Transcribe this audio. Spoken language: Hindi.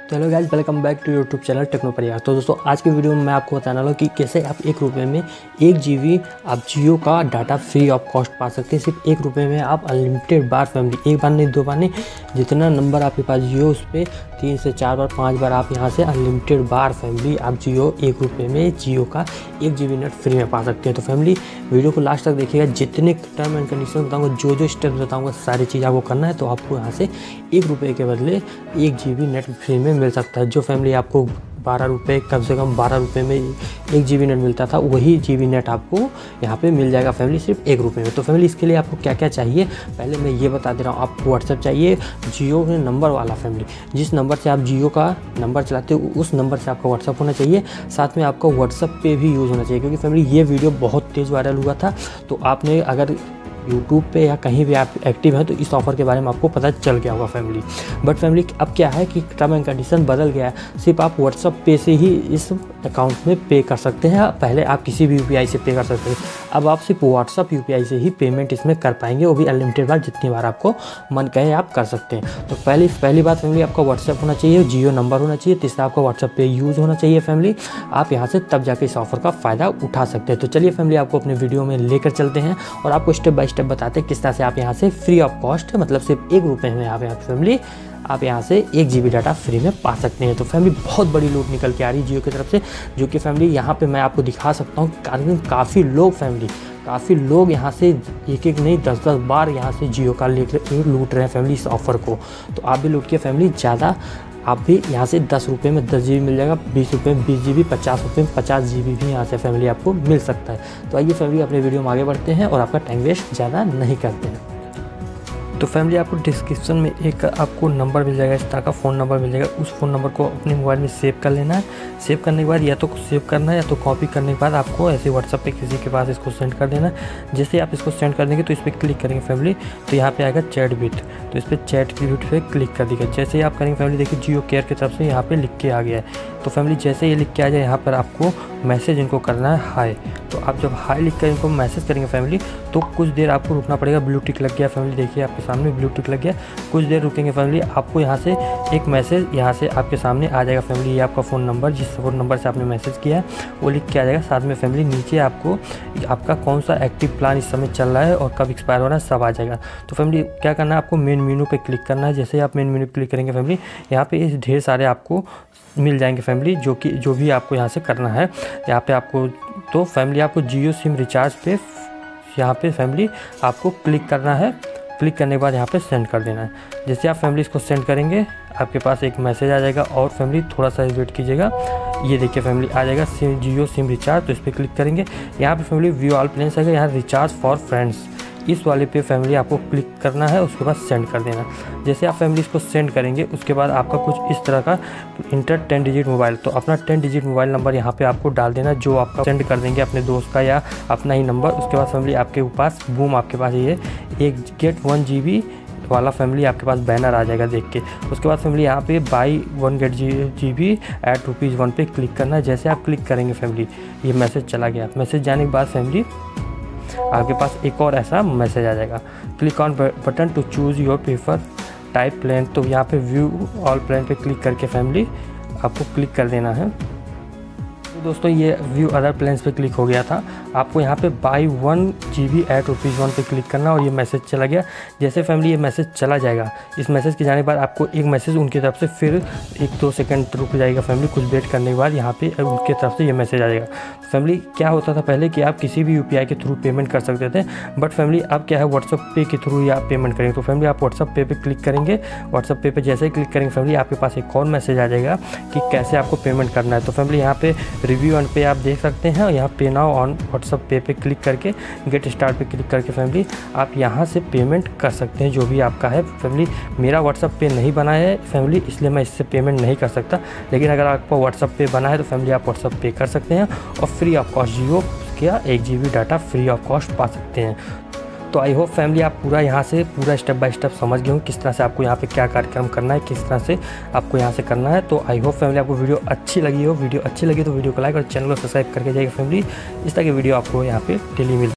तो hello guys, welcome back to YouTube channel techno परिवार। तो दोस्तों आज की वीडियो में मैं आपको बताने वाला हूँ कि कैसे आप ₹1 में 1 GB आप जियो का डाटा फ्री ऑफ कॉस्ट पा सकते हैं। सिर्फ ₹1 में आप अनलिमिटेड बार फैमिली, एक बार नहीं दो बार नहीं, जितना नंबर आपके पास जियो उस पर 3 से 4 बार 5 बार आप यहाँ से अनलिमिटेड बार फैमिली आप जियो ₹1 में जियो का 1 GB नेट फ्री में पा सकते हैं। तो फैमिली वीडियो को लास्ट तक देखिएगा, जितने टर्म एंड कंडीशन बताऊँगा, जो स्टेप्स बताऊँगा, सारी चीज़ आपको करना है। तो आपको यहाँ से ₹1 के बदले 1 GB नेट फ्री में मिल सकता है। जो फैमिली आपको ₹12 कम से कम ₹12 में 1 GB नेट मिलता था, वही GB नेट आपको यहाँ पे मिल जाएगा फैमिली सिर्फ ₹1 में। तो फैमिली इसके लिए आपको क्या क्या चाहिए पहले मैं ये बता दे रहा हूँ। आपको व्हाट्सएप चाहिए, जियो के नंबर वाला फैमिली, जिस नंबर से आप जियो का नंबर चलाते हो उस नंबर से आपका व्हाट्सएप होना चाहिए। साथ में आपका व्हाट्सएप पे भी यूज़ होना चाहिए, क्योंकि फैमिली ये वीडियो बहुत तेज़ वायरल हुआ था। तो आपने अगर यूट्यूब पे या कहीं भी आप एक्टिव हैं तो इस ऑफ़र के बारे में आपको पता चल गया होगा फैमिली। बट फैमिली अब क्या है कि टर्म एंड कंडीशन बदल गया है। सिर्फ आप व्हाट्सएप पे से ही इस अकाउंट में पे कर सकते हैं। पहले आप किसी भी UPI से पे कर सकते थे, अब आप सिर्फ व्हाट्सएप UPI से ही पेमेंट इसमें कर पाएंगे, वो भी अनलिमिटेड बार, जितनी बार आपको मन कहे आप कर सकते हैं। तो पहली बात फैमिली, आपका व्हाट्सएप होना चाहिए, जियो नंबर होना चाहिए। तीसरा आपका व्हाट्सएप पे यूज़ होना चाहिए फैमिली। आप यहाँ से तब जाके इस ऑफ़र का फ़ायदा उठा सकते हैं। तो चलिए फैमिली आपको अपने वीडियो में लेकर चलते हैं और आपको स्टेप बाय स्टेप बताते हैं किस तरह से आप यहाँ से फ्री ऑफ कॉस्ट, मतलब सिर्फ ₹1 में आप यहाँ फैमिली आप यहाँ से 1 GB डाटा फ्री में पा सकते हैं। तो फैमिली बहुत बड़ी लूट निकल के आ रही है जियो की तरफ से, जो कि फैमिली यहाँ पे मैं आपको दिखा सकता हूँ। कारण काफ़ी लोग यहाँ से एक नहीं 10 बार यहाँ से जियो का लूट रहे हैं फैमिली इस ऑफ़र को। तो आप भी लूट के फैमिली ज़्यादा, आप भी यहाँ से ₹10 में 10 GB मिल जाएगा, ₹20 में 20 GB, ₹50 में 50 GB भी यहाँ से फैमिली आपको मिल सकता है। तो आइए फैमिली अपने वीडियो में आगे बढ़ते हैं और आपका टाइम वेस्ट ज़्यादा नहीं करते हैं। तो फैमिली आपको डिस्क्रिप्शन में एक आपको नंबर मिल जाएगा, इस तरह का फ़ोन नंबर मिल जाएगा। उस फ़ोन नंबर को अपने मोबाइल में सेव कर लेना है। सेव करने के बाद या तो सेव करना है या तो कॉपी करने के बाद आपको ऐसे व्हाट्सएप पे किसी के पास इसको सेंड कर देना है। जैसे आप इसको सेंड कर देंगे तो इस पर क्लिक करेंगे फैमिली, तो यहाँ पे आएगा चैट बिट, तो इस पर चैट बिट पे क्लिक कर दीजिए। जैसे ही आप करेंगे फैमिली, देखिए जियो केयर की तरफ से यहाँ पर लिख के आ गया है। तो फैमिली जैसे ये लिख के आ जाए, यहाँ पर आपको मैसेज इनको करना है हाय। तो आप जब हाय लिख कर इनको मैसेज करेंगे फैमिली, तो कुछ देर आपको रुकना पड़ेगा। ब्लू टिक लग गया फैमिली, देखिए आपके सामने ब्लू टिक लग गया। कुछ देर रुकेंगे फैमिली, आपको यहाँ से एक मैसेज यहाँ से आपके सामने आ जाएगा फैमिली। ये आपका फ़ोन नंबर, जिस फ़ोन नंबर से आपने मैसेज किया है वो लिख के आ जाएगा। साथ में फैमिली नीचे आपको आपका कौन सा एक्टिव प्लान इस समय चल रहा है और कब एक्सपायर हो रहा है सब आ जाएगा। तो फैमिली क्या करना है, आपको मेन मेनू पे क्लिक करना है। जैसे आप मेन मेनू पे क्लिक करेंगे फैमिली, यहाँ पे इस ढेर सारे आपको मिल जाएंगे फैमिली, जो भी आपको यहाँ से करना है यहाँ पे आपको। तो फैमिली आपको जियो सिम रिचार्ज पे यहाँ पे फैमिली आपको क्लिक करना है। क्लिक करने के बाद यहाँ पे सेंड कर देना है। जैसे आप फैमिली इसको सेंड करेंगे आपके पास एक मैसेज आ जाएगा और फैमिली थोड़ा सा वेट कीजिएगा। ये देखिए फैमिली आ जाएगा जियो सिम रिचार्ज, तो इस पर क्लिक करेंगे। यहाँ पे फैमिली व्यू ऑल प्लान्स आएगा, यहाँ रिचार्ज फॉर फ्रेंड्स, इस वाले पे फैमिली आपको क्लिक करना है, उसके बाद सेंड कर देना। जैसे आप फैमिली इसको सेंड करेंगे उसके बाद आपका कुछ इस तरह का इंटर 10 डिजिट मोबाइल, तो अपना 10 डिजिट मोबाइल नंबर यहाँ पे आपको डाल देना, जो आपका सेंड कर देंगे अपने दोस्त का या अपना ही नंबर। उसके बाद फैमिली आपके पास बूम, आपके पास ये एक गेट 1 GB वाला फैमिली आपके पास बैनर आ जाएगा देख के। उसके बाद फैमिली यहाँ पे बाई 1 गेट GB एट ₹1 पे क्लिक करना है। जैसे आप क्लिक करेंगे फैमिली, ये मैसेज चला गया। मैसेज जाने के बाद फैमिली आपके पास एक और ऐसा मैसेज आ जाएगा, click on button to choose your prefer type plan. तो यहाँ पे व्यू ऑल प्लान पे क्लिक करके फैमिली आपको क्लिक कर देना है। तो दोस्तों ये व्यू अदर प्लान्स पे क्लिक हो गया था। आपको यहाँ पे बाई 1 GB एट ₹1 पे क्लिक करना और ये मैसेज चला गया। जैसे फैमिली ये मैसेज चला जाएगा, इस मैसेज के जाने के बाद आपको एक मैसेज उनकी तरफ से फिर 1-2 सेकंड रुक जाएगा फैमिली। कुछ वेट करने के बाद यहाँ पे उनकी तरफ से ये मैसेज आ जाएगा। फैमिली क्या होता था पहले कि आप किसी भी UPI के थ्रू पेमेंट कर सकते थे, बट फैमिली अब क्या है व्हाट्सएप पे के थ्रू ही आप पेमेंट करेंगे। तो फैमिली आप व्हाट्सएप पे क्लिक करेंगे। व्हाट्सएप पे जैसे ही क्लिक करेंगे फैमिली आपके पास एक और मैसेज आ जाएगा कि कैसे आपको पेमेंट करना है। तो फैमिली यहाँ पे रिव्यू एंड पे आप देख सकते हैं, यहाँ पे नाउ ऑन व्हाट्सएप पे क्लिक करके गेट स्टार्ट पे क्लिक करके फैमिली आप यहाँ से पेमेंट कर सकते हैं जो भी आपका है। फैमिली मेरा व्हाट्सएप पे नहीं बना है फैमिली, इसलिए मैं इससे पेमेंट नहीं कर सकता, लेकिन अगर आपका व्हाट्सएप पे बना है तो फैमिली आप व्हाट्सएप पे कर सकते हैं और फ्री ऑफ कॉस्ट जियो का 1 GB data free of cost पा सकते हैं। तो आई होप फैमिली आप पूरा यहाँ से पूरा स्टेप बाय स्टेप समझ गए हो किस तरह से आपको यहाँ पे क्या कार्यक्रम करना है, किस तरह से आपको यहाँ से करना है। तो आई होप फैमिली आपको वीडियो अच्छी लगी हो। वीडियो अच्छी लगी तो वीडियो को लाइक और चैनल को सब्सक्राइब करके जाइए फैमिली। इस तरह की वीडियो आपको यहाँ पे डेली मिल